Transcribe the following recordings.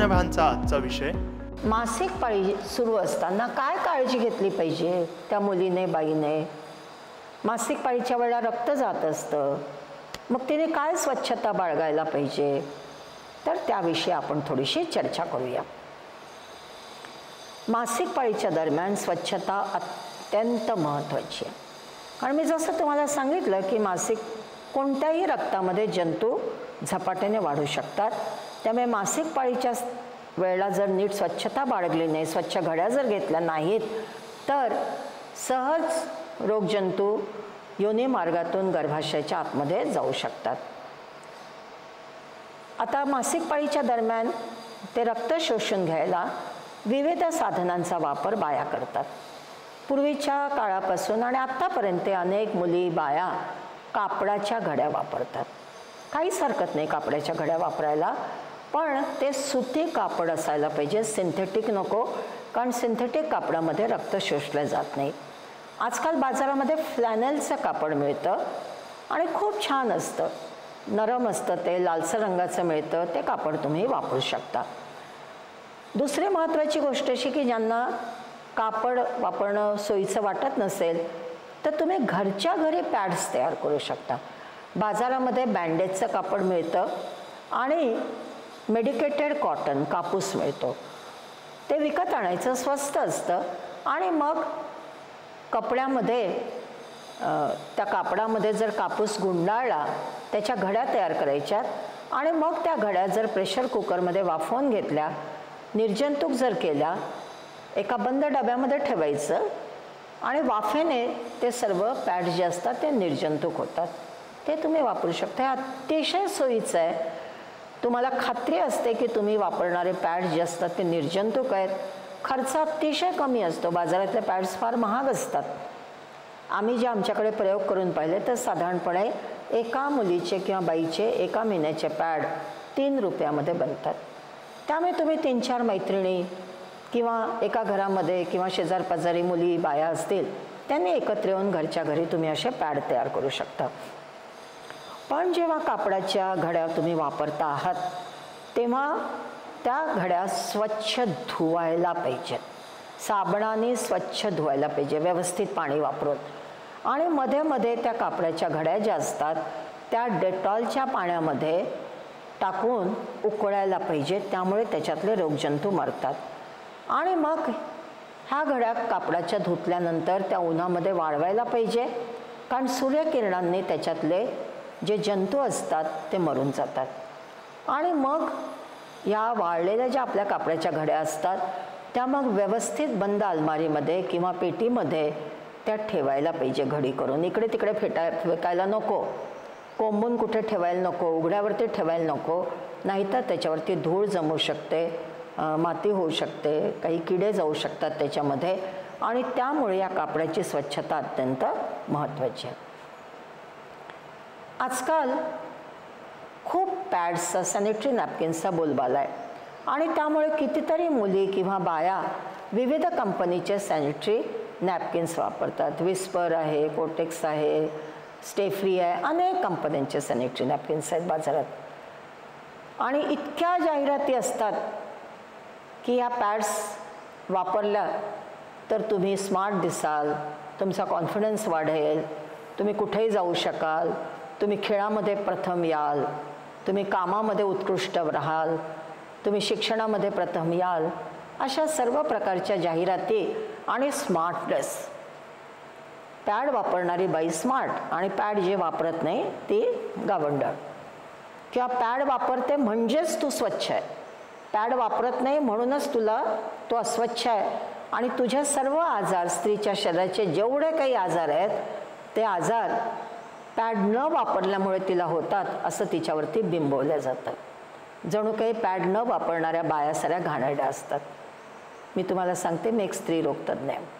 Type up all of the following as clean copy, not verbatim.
नभ्यांचा आजचा विषय. मासिक पाळी सुरू असताना काय काळजी घेतली पाहिजे त्या मुलीने बाईने. मासिक पाळीच्या वेळेला रक्त जात असतं, मग तिने काय स्वच्छता बाळगायला पाहिजे, तर त्याविषयी आपण थोडीशी चर्चा करूया. मासिक पाळीच्या दरम्यान स्वच्छता अत्यंत महत्त्वाची आहे. कारण मी जसं तुम्हाला सांगितलं की मासिक कोणत्याही रक्तामध्ये जंतू झपाट्याने वाढू शकतात. त्यामुळे मासिक पाळीच्या वेळेला जर नीट स्वच्छता बाळगली नाही, स्वच्छ घड्या जर घेतल्या नाहीत, तर सहज रोगजंतू योनी मार्गातून गर्भाशयाच्या आतमध्ये जाऊ शकतात. आता मासिक पाळीच्या दरम्यान ते रक्त शोषून घ्यायला विविध साधनांचा वापर बाया करतात. पूर्वीच्या काळापासून आणि आत्तापर्यंत अनेक मुली बाया कापडाच्या घड्या वापरतात. काहीच हरकत नाही कापडाच्या घड्या वापरायला, पण ते सुती कापड असायला पाहिजे, सिंथेटिक नको, कारण सिंथेटिक कापडामध्ये रक्त शोषलं जात नाही. आजकाल बाजारामध्ये फ्लॅनेलचं कापड मिळतं आणि खूप छान असतं, नरम असतं, ते लालसर रंगाचं मिळतं, ते कापड तुम्ही वापरू शकता. दुसरी महत्त्वाची गोष्ट अशी की ज्यांना कापड वापरणं सोयीचं वाटत नसेल, तर तुम्ही घरच्या घरी पॅड्स तयार करू शकता. बाजारामध्ये बँडेजचं कापड मिळतं आणि मेडिकेटेड कॉटन कापूस मिळतो, ते विकत आणायचं, स्वस्त असतं. आणि मग कपड्यामध्ये त्या कापडामध्ये जर कापूस गुंडाळला, त्याच्या घड्या तयार करायच्यात आणि मग त्या घड्या जर प्रेशर कुकरमध्ये वाफवून घेतल्या, निर्जंतुक जर केल्या, एका बंद डब्यामध्ये ठेवायचं आणि वाफेने ते सर्व पॅड जे असतात ते निर्जंतुक होतात. ते तुम्ही वापरू शकता. हे अतिशय सोयीचं आहे. तुम्हाला खात्री असते की तुम्ही वापरणारे पॅड जे असतात ते निर्जंतुक आहेत. खर्च अतिशय कमी असतो. बाजारातले पॅड्स फार महाग असतात. आम्ही जे आमच्याकडे प्रयोग करून पाहिले तर साधारणपणे एका मुलीचे किंवा बाईचे एका महिन्याचे पॅड 3 रुपयामध्ये बनतात. त्यामुळे तुम्ही 3-4 मैत्रिणी किंवा एका घरामध्ये किंवा शेजारपाजारी मुली बाया असतील, त्यांनी एकत्र येऊन घरच्या घरी तुम्ही असे पॅड तयार करू शकता. पण जेव्हा कापडाच्या घड्या तुम्ही वापरता आहात, तेव्हा त्या घड्या स्वच्छ धुवायला पाहिजेत. साबणाने स्वच्छ धुवायला पाहिजे, व्यवस्थित पाणी वापरून. आणि मध्ये मध्ये त्या कापडाच्या घड्या ज्या असतात त्या डेटॉलच्या पाण्यामध्ये टाकून उकळायला पाहिजे, त्यामुळे त्याच्यातले रोगजंतू मरतात. आणि मग ह्या घड्या कापडाच्या धुतल्यानंतर त्या उन्हामध्ये वाळवायला पाहिजे, कारण सूर्यकिरणांनी त्याच्यातले जे जंतू असतात ते मरून जातात. आणि मग या वाळलेल्या ज्या आपल्या कापडाच्या घड्या असतात त्या मग व्यवस्थित बंद अलमारीमध्ये किंवा पेटीमध्ये त्या ठेवायला पाहिजे घडी करून. इकडे तिकडे फेकायला नको, कोंबून कुठे ठेवायला नको, उघड्यावरती ठेवायला नको, नाहीतर त्याच्यावरती धूळ जमू शकते, माती होऊ शकते, काही किडे जाऊ शकतात त्याच्यामध्ये. आणि त्यामुळे या कापडाची स्वच्छता अत्यंत महत्त्वाची आहे. आजकाल खूप पॅड्सचा, सॅनिटरी नॅपकिन्सचा बोलबाला आहे आणि त्यामुळे कितीतरी मुली किंवा बाया विविध कंपनीचे सॅनिटरी नॅपकिन्स वापरतात. विस्पर आहे, कोटेक्स आहे, स्टेफ्री आहे, अनेक कंपन्यांचे सॅनिटरी नॅपकिन्स आहेत बाजारात. आणि इतक्या जाहिराती असतात की या पॅड्स वापरल्या तर तुम्ही स्मार्ट दिसाल, तुमचा कॉन्फिडन्स वाढेल, तुम्ही कुठेही जाऊ शकाल, तुम्ही खेळामध्ये प्रथम याल, तुम्ही कामामध्ये उत्कृष्ट राहाल, तुम्ही शिक्षणामध्ये प्रथम याल, अशा सर्व प्रकारच्या जाहिराती. आणि स्मार्टनेस, पॅड वापरणारी बाई स्मार्ट आणि पॅड जे वापरत नाही ती गावंढळ. किंवा पॅड वापरते म्हणजेच तू स्वच्छ आहे, पॅड वापरत नाही म्हणूनच तो अस्वच्छ आहे. आणि तुझे सर्व आजार, स्त्रीच्या शरीराचे जेवढे काही आजार आहेत ते आजार पॅड न वापरल्यामुळे तिला होतात असं तिच्यावरती बिंबवल्या जातं. जणू काही पॅड न वापरणाऱ्या बाया साऱ्या घाणेरड्या असतात. मी तुम्हाला सांगते, मी एक स्त्री रोगतज्ञ आहे.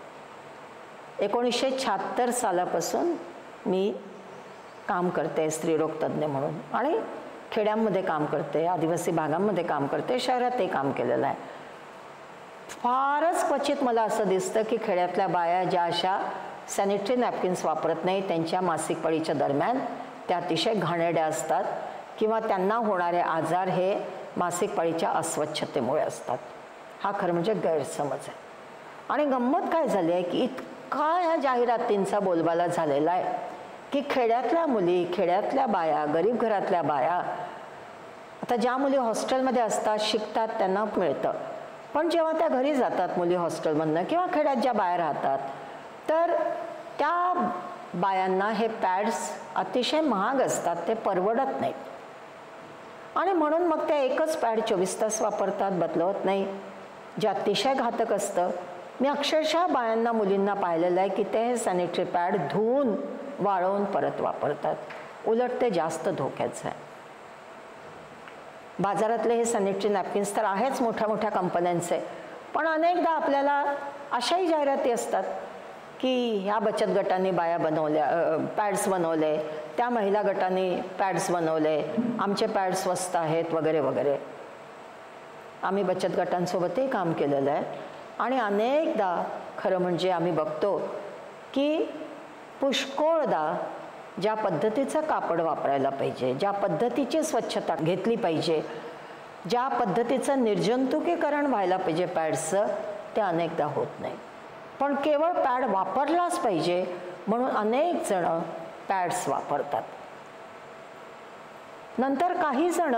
1976 सालापासून मी काम करते स्त्रीरोगतज्ञ म्हणून, आणि खेड्यांमध्ये काम करते, आदिवासी भागांमध्ये काम करते, शहरातही काम केलेलं आहे. फारच क्वचित मला असं दिसतं की खेड्यातल्या बाया ज्या अशा सॅनिटरी नॅपकिन्स वापरत नाही, त्यांच्या मासिक पाळीच्या दरम्यान त्या अतिशय घाणेरड्या असतात किंवा त्यांना होणारे आजार हे मासिक पाळीच्या अस्वच्छतेमुळे असतात. हा खरं म्हणजे गैरसमज आहे. आणि गंमत काय झाली आहे की इतका ह्या जाहिरातींचा बोलबाला झालेला आहे की खेड्यातल्या मुली, खेड्यातल्या बाया, गरीब घरातल्या बाया, आता ज्या मुली हॉस्टेलमध्ये असतात, शिकतात, त्यांना मिळतं. पण जेव्हा त्या घरी जातात मुली हॉस्टेलमधनं किंवा खेड्यात ज्या बाया राहतात, तर त्या बायांना हे पॅड्स अतिशय महाग असतात, ते परवडत नाहीत. आणि म्हणून मग त्या एकच पॅड 24 तास वापरतात, बदलवत नाही, जे अतिशय घातक असतं. मी अक्षरशः बायांना, मुलींना पाहिलेलं आहे की ते हे सॅनिटरी पॅड धुवून वाळवून परत वापरतात. उलट ते जास्त धोक्याचं आहे. बाजारातले हे सॅनिटरी नॅपकिन्स तर आहेच मोठ्या मोठ्या कंपन्यांचे, पण अनेकदा आपल्याला अशाही जाहिराती असतात की ह्या बचत गटांनी बाया बनवल्या, पॅड्स बनवले, त्या महिला गटांनी पॅड्स बनवले, आमचे पॅड्स स्वस्त आहेत वगैरे वगैरे. आम्ही बचत गटांसोबतही काम केलेलं आहे आणि अनेकदा खरं म्हणजे आम्ही बघतो की पुष्कळदा ज्या पद्धतीचं कापड वापरायला पाहिजे, ज्या पद्धतीची स्वच्छता घेतली पाहिजे, ज्या पद्धतीचं निर्जंतुकीकरण व्हायला पाहिजे पॅड्सचं, ते अनेकदा होत नाही. पण केवळ पॅड वापरलाच पाहिजे म्हणून अनेक जण पॅड्स वापरतात. नंतर काही जण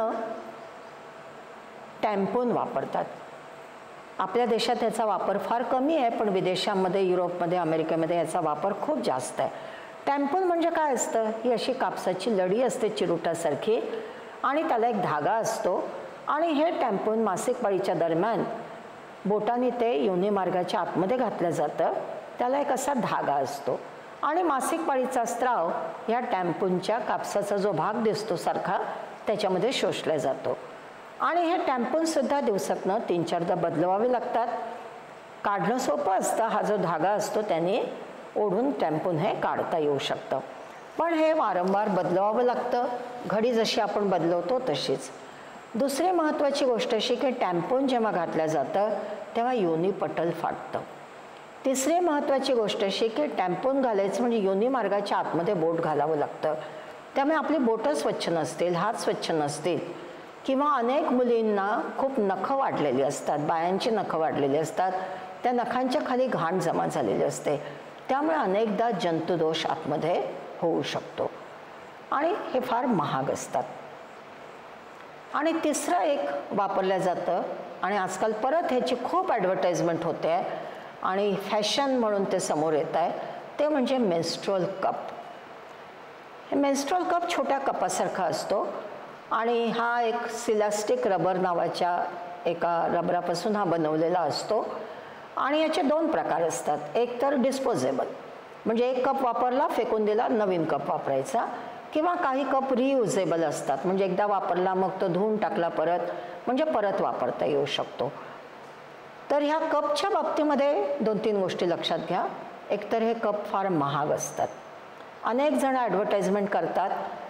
टॅम्पून वापरतात. आपल्या देशात याचा वापर फार कमी आहे, पण विदेशांमध्ये, युरोपमध्ये, अमेरिकेमध्ये याचा वापर खूप जास्त आहे. टॅम्पून म्हणजे काय असतं? ही अशी कापसाची लढी असते चिरुटासारखी आणि त्याला एक धागा असतो आणि हे टॅम्पून मासिक पाळीच्या दरम्यान बोटाने ते योनी मार्गाच्या आतमध्ये घातलं जातं. त्याला एक असा धागा असतो आणि मासिक पाळीचा स्त्राव ह्या टॅम्पूनच्या कापसाचा जो भाग दिसतो सारखा त्याच्यामध्ये शोषला जातो. आणि हे टॅम्पूनसुद्धा दिवसातनं 3-4दा बदलवावे लागतात. काढणं सोपं असतं, हा जो धागा असतो त्याने ओढून टॅम्पून हे काढता येऊ शकतं, पण हे वारंवार बदलवावं लागतं, घडी जशी आपण बदलवतो तशीच. दुसरी महत्त्वाची गोष्ट अशी की टॅम्पून जेव्हा घातलं जातं तेव्हा योनी पटल फाटतं. तिसरी महत्त्वाची गोष्ट अशी की टॅम्पून घालायचं म्हणजे योनी मार्गाच्या आतमध्ये बोट घालावं लागतं. त्यामुळे आपली बोटं स्वच्छ नसतील, हात स्वच्छ नसतील किंवा अनेक मुलींना खूप नखं वाढलेली असतात, बायांची नखं वाढलेली असतात, त्या नखांच्या खाली घाण जमा झालेली असते, त्यामुळे अनेकदा जंतुदोष आतमध्ये होऊ शकतो आणि हे फार महाग असतात. आणि तिसरं एक वापरलं जातं आणि आजकाल परत ह्याची खूप ॲडव्हर्टाइजमेंट होते आहे आणि फॅशन म्हणून ते समोर येत आहे, ते म्हणजे मेन्स्ट्रुअल कप. हे मेन्स्ट्रुअल कप छोट्या कपासारखा असतो आणि हा एक सिलास्टिक रबर नावाच्या एका रबरापासून हा बनवलेला असतो आणि याचे 2 प्रकार असतात. एक तर डिस्पोजेबल म्हणजे एक कप वापरला फेकून दिला, नवीन कप वापरायचा, किंवा काही कप रियुजेबल असतात म्हणजे एकदा वापरला मग तो धुवून टाकला परत म्हणजे परत वापरता येऊ शकतो. तर ह्या कपच्या बाबतीमध्ये 2-3 गोष्टी लक्षात घ्या. एकतर हे कप फार महाग असतात. अनेक जण ॲडव्हर्टाइजमेंट करतात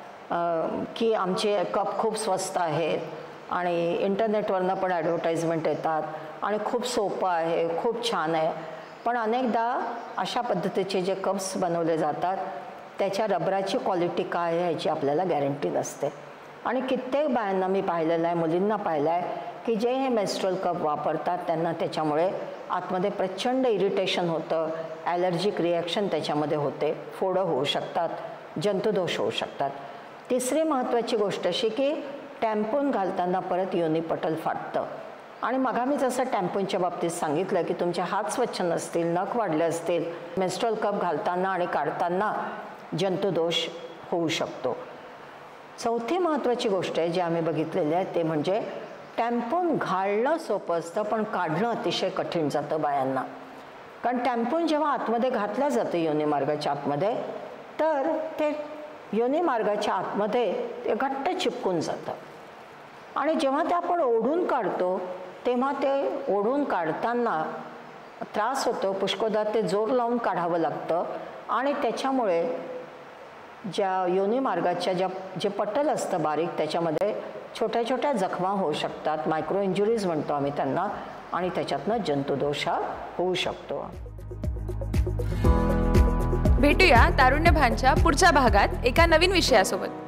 की आमचे कप खूप स्वस्त आहेत आणि इंटरनेटवरनं पण ॲडव्हर्टाइजमेंट येतात आणि खूप सोपं आहे, खूप छान आहे, पण अनेकदा अशा पद्धतीचे जे कप्स बनवले जातात त्याच्या रबराची क्वालिटी काय आहे ह्याची आपल्याला गॅरंटी नसते. आणि कित्येक बायांना मी पाहिलेलं आहे, मुलींना पाहिलं आहे की जे हे मेन्स्ट्रुअल कप वापरतात त्यांना त्याच्यामुळे आतमध्ये प्रचंड इरिटेशन होतं, ॲलर्जिक रिॲक्शन त्याच्यामध्ये होते, फोडं होऊ शकतात, जंतुदोष होऊ शकतात. तिसरी महत्त्वाची गोष्ट अशी की टॅम्पून घालताना परत योनी पटल फाटतं आणि मग मी जसं टॅम्पूनच्या बाबतीत सांगितलं की तुमचे हात स्वच्छ नसतील, नख वाढले असतील, मेन्स्ट्रुअल कप घालताना आणि काढताना जंतुदोष होऊ शकतो. चौथी महत्त्वाची गोष्ट आहे जी आम्ही बघितलेली आहे ते म्हणजे टॅम्पून घालणं सोपं असतं पण काढणं अतिशय कठीण जातं बायांना. कारण टॅम्पून जेव्हा आतमध्ये घातलं जातं योनी मार्गाच्या आतमध्ये तर ते योनी मार्गाच्या आतमध्ये ते घट्ट चिपकून जातं आणि जेव्हा ते आपण ओढून काढतो तेव्हा ते ओढून काढताना त्रास होतो, पुष्कळदा ते जोर लावून काढावं लागतं आणि त्याच्यामुळे ज्या योनी मार्गाच्या जे पटल असतं बारीक त्याच्यामध्ये छोट्या छोट्या जखमा होऊ शकतात, मायक्रो इंजुरीज म्हणतो आम्ही त्यांना, आणि त्याच्यातनं जंतुदोष हा होऊ शकतो. भेटूया तारुण्य भानच्या पुढच्या भागात एका नवीन विषयासोबत.